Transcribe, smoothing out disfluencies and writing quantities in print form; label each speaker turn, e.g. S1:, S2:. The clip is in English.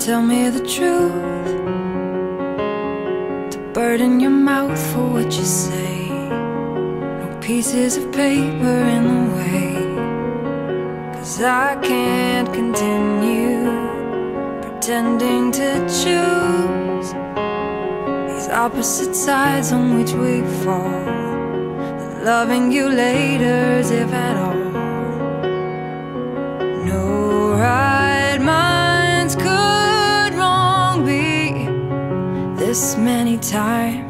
S1: tell me the truth, to burden your mouth for what you say. No pieces of paper in the way, 'cause I can't continue pretending to choose these opposite sides on which we fall. That loving you later is, if at all, no right minds could wrong be this many times.